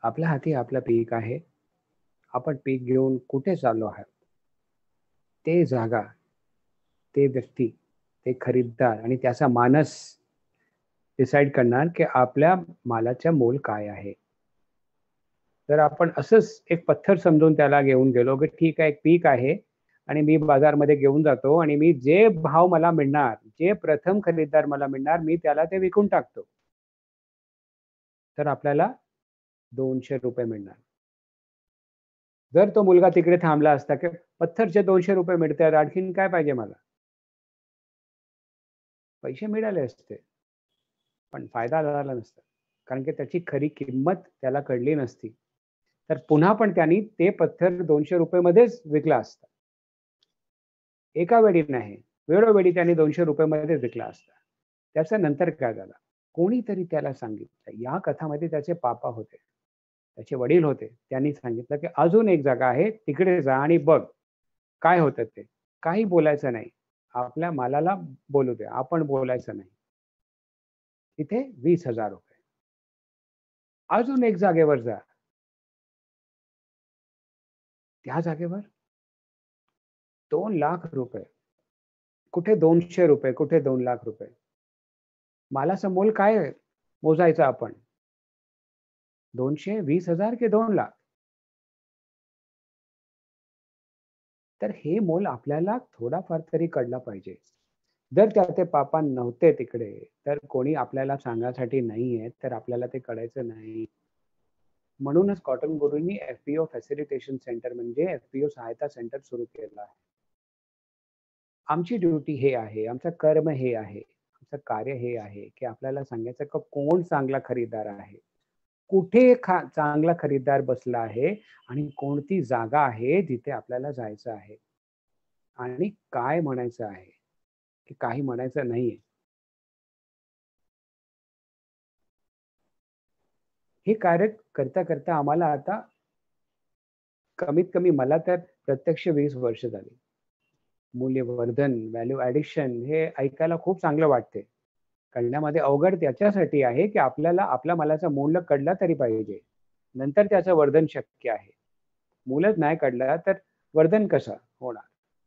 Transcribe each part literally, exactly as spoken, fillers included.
आपल्या हाती आपलं पीक आहे. आपण पीक घेऊन कुठे चाललो आहात? ते जागा, ते व्यक्ती, ते खरीददार आणि त्याचा मानस डिसाईड करणार, की आपल्या मालाचा मोल काय आहे. जर आपण असंच एक पत्थर समजून त्याला घेऊन गेलो, की ठीक आहे एक पीक आहे आणि मी बाजारमध्ये घेऊन जातो आणि मी जे भाव मला मिळणार, जे प्रथम खरीददार मला मिळणार, मी त्याला ते विकून टाकतो. तर आपल्याला दोनशे रुपये मिळणार. जर तो मुलगा तिकडे थांबला असता, की पत्थरचे दोनशे रुपये मिळतायत, आणखीन काय पाहिजे मला? पैसे मिळाले असते. पण फायदा झाला नसता. कारण की त्याची खरी किंमत त्याला कळली नसती. तर पुन्हा पण त्यांनी ते पत्थर दोनशे रुपये मध्येच विकला असता. एका वेळी नाही, वेळोवेळी त्यांनी दोनशे रुपये मध्येच विकला असता. त्याच्या नंतर काय झालं? कोणीतरी त्याला सांगितलं. या कथामध्ये त्याचे पापा होते. त्याचे वडील होते. त्यांनी सांगितलं, की अजून एक जागा आहे, तिकडे जा आणि बघ, काय होतं ते. काही बोलायचं नाही. आपल्या मालाला बोलू दे. आपण बोलायचं नाही. तिथे वीस हजार रुपये. अजून एक जागेवर जा. त्या जागेवर दोन लाख रुपये. कुठे दोनशे रुपये, कुठे दोन लाख रुपये. मालाचं मोल काय आहे? मोजायचं आपण. दोनशे वीस हजार की दोन लाख? तर हे मोल आपल्याला थोडाफार तरी कळलं पाहिजे. जर त्याचे पापा नव्हते तिकडे, तर कोणी आपल्याला सांगण्यासाठी नाहीये, तर आपल्याला ते कळायचं नाही. म्हणूनच कॉटन गुरूंनी एफ-पी-ओ फॅसिलिटेशन सेंटर म्हणजे एफ-पी-ओ सहायता सेंटर सुरू केलं आहे. आमची ड्युटी हे आहे, आमचं कर्म हे आहे, आमचं कार्य हे आहे, की आपल्याला सांगायचं की कोण चांगला खरीददार आहे. कुठे खा चांगला खरीददार बसला आहे आणि कोणती जागा आहे जिथे आपल्याला जायचं आहे. आणि काय म्हणायचं आहे, की काही म्हणायचं नाहीये. हे कार्य करता-करता आम्हाला आता कमीत कमी मला तर प्रत्यक्ष वीस वर्ष झाली. मूल्यवर्धन, व्हॅल्यू एडिशन हे ऐकायला खूप चांगलं वाटते. कळण्यामध्ये अवघड त्याच्यासाठी आहे, की आपल्याला आपल्या मालाचं मूल्य कळलं तरी पाहिजे. नंतर त्याचं वर्धन शक्य आहे. मूलच नाही कळलं तर वर्धन कसं होणार?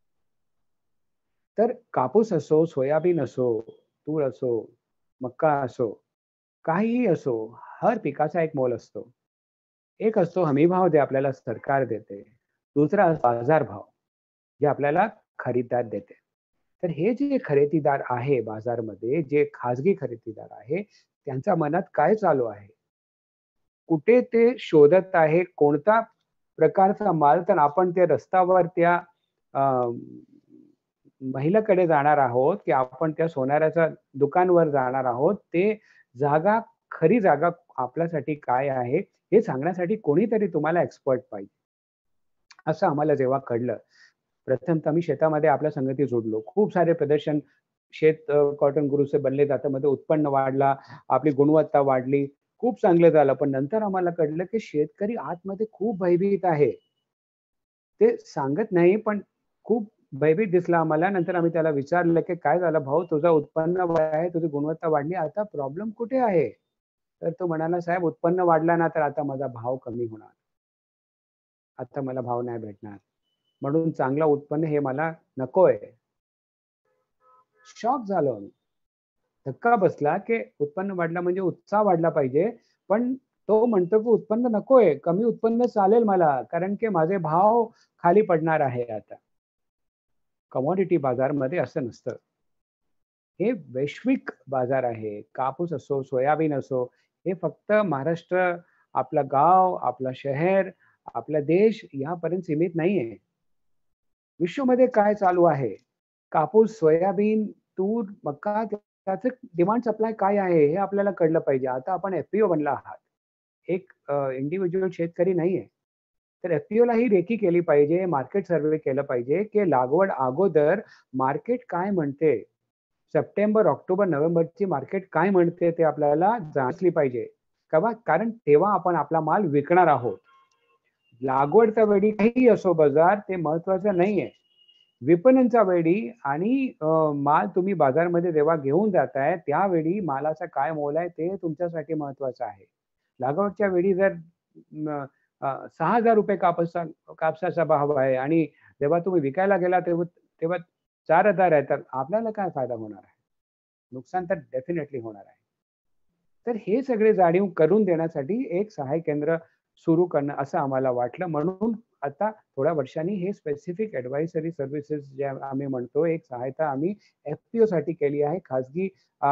तर कापूस असो, सोयाबीन असो, तूर असो, मक्का असो, काहीही असो, हर पिकाचा एक मोल असतो. एक असतो हमीभाव जे आपल्याला सरकार देते. दुसरा बाजारभाव, जे आपल्याला खरीददार देते. तर हे जे खरेदीदार आहे बाजारमध्ये, जे खाजगी खरेदीदार आहे, त्यांच्या मनात काय चालू आहे? कुठे ते शोधत आहे, कोणता प्रकारचा माल तर आपण त्या रस्त्यावर त्या अ, महिलेकडे जाणार आहोत, की आपण त्या सोनाराच्या दुकानवर जाणार आहोत. ते जागा, खरी जागा आपल्यासाठी काय आहे, हे सांगण्यासाठी कोणीतरी तुम्हाला एक्सपर्ट पाहिजे. असं आम्हाला जेव्हा कळलं, प्रथमतः मी शेतामध्ये आपल्या संगती जोडलो. खूप सारे प्रदर्शन शेत अ, कॉटन गुरूचे बनले त्याच्यामध्ये उत्पन्न वाढला, आपली गुणवत्ता वाढली. खूप चांगलं झालं. पण नंतर आम्हाला कळलं, की शेतकरी आतमध्ये खूप भयभीत आहे. ते सांगत नाही, पण खूप भयभीत दिसला आम्हाला. नंतर आम्ही त्याला विचारलं, की "काय झालं भाऊ? तुझं उत्पन्न आहे, तुझी गुणवत्ता वाढली. आता प्रॉब्लेम कुठे आहे?" तर तो म्हणाला, "साहेब उत्पन्न वाढला ना, तर आता माझा भाव कमी होणार. आता मला भाव नाही भेटणार. म्हणून चांगलं उत्पन्न हे मला नकोय." शॉक झालो आम्ही. धक्का बसला, की उत्पन्न वाढलं म्हणजे उत्साह वाढला पाहिजे. पण तो म्हणतो, की उत्पन्न नकोय. कमी उत्पन्न चालेल मला. कारण की माझे भाव खाली पडणार आहे आता. कमोडिटी बाजारमध्ये असं नसतं. हे वैश्विक बाजार आहे. कापूस असो, सोयाबीन असो, हे फक्त महाराष्ट्र, आपलं गाव, आपलं शहर, आपला देश यापर्यंत सीमित नाहीये. विश्वमध्ये काय चालू आहे? कापूस, सोयाबीन, तूर, मका त्याचं डिमांड सप्लाय काय आहे? हे आपल्याला कळलं पाहिजे. आता आपण एफ-पी-ओ बनला आहात. एक अ, इंडिव्हिज्युअल शेतकरी नाहीये. तर एफ-पी-ओला ही रेकी केली पाहिजे, मार्केट सर्व्हे केलं पाहिजे, की लागवड अगोदर मार्केट काय म्हणते? सप्टेंबर, ऑक्टोबर, नोव्हेंबरची मार्केट काय म्हणते ते आपल्याला जाणली पाहिजे. केव्हा? कारण तेव्हा आपण आपला माल विकणार आहोत. लागवडच्या वेळी काहीही असो बाजार ते महत्त्वाचं नाहीये. विपणनच्या वेळी आणि अ, माल तुम्ही बाजारमध्ये जेव्हा घेऊन जाताय, त्यावेळी मालाचा काय मोल आहे ते तुमच्यासाठी महत्त्वाचं आहे. लागवडच्या वेळी जर अ, अ, सहा हजार रुपये कापसा कापसाचा भाव आहे आणि जेव्हा तुम्ही विकायला गेला तेव्हा तेव्हा चार हजार आहे, तर आपल्याला काय फायदा होणार आहे? नुकसान तर डेफिनेटली होणार आहे. तर हे सगळे जाणीव करून देण्यासाठी एक सहाय्य केंद्र सुरू करणं असं आम्हाला वाटलं. म्हणून आता थोड्या वर्षांनी हे स्पेसिफिक एडवाइजरी सर्व्हिसेस जे आम्ही म्हणतो, एक सहायता आम्ही एफ-पी-ओसाठी केली आहे. खाजगी अ,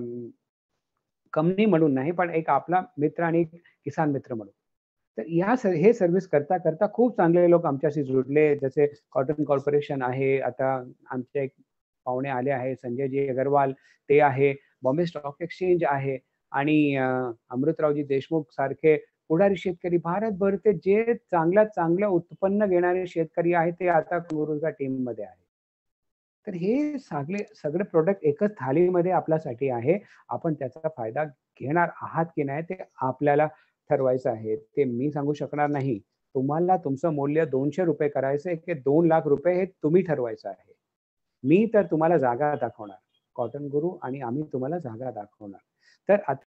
कंपनी म्हणून नाही, पण एक आपला मित्र आणि किसान मित्र म्हणून. तर या स हे सर्व्हिस करता-करता खूप चांगले लोक आमच्याशी जुडले. जसे कॉटन कॉर्पोरेशन आहे. आता आमचे एक पाहुणे आले आहेत, संजयजी अग्रवाल ते आहे. बॉम्बे स्टॉक एक्सचेंज आहे आणि अ, अमृतरावजी देशमुख सारखे पुढारी शेतकरी भारतभरचे जे चांगल्यात चांगलं उत्पन्न घेणारे शेतकरी आहेत, ते आता कांगरूच्या टीममध्ये आहेत. तर हे सगळे सगळे प्रॉडक्ट एकच थाळीमध्ये आपल्यासाठी आहे. आपण त्याचा फायदा घेणार आहात की नाही ते आपल्याला ठरवायचं आहे. ते मी सांगू शकणार नाही. तुम्हाला तुमचं मूल्य दोनशे रुपये करायचं आहे की दोन लाख रुपये हे तुम्ही ठरवायचं आहे. मी तर तुम्हाला जागा दाखवणार. कॉटन गुरू आणि आम्ही तुम्हाला जागा दाखवणार. तर आता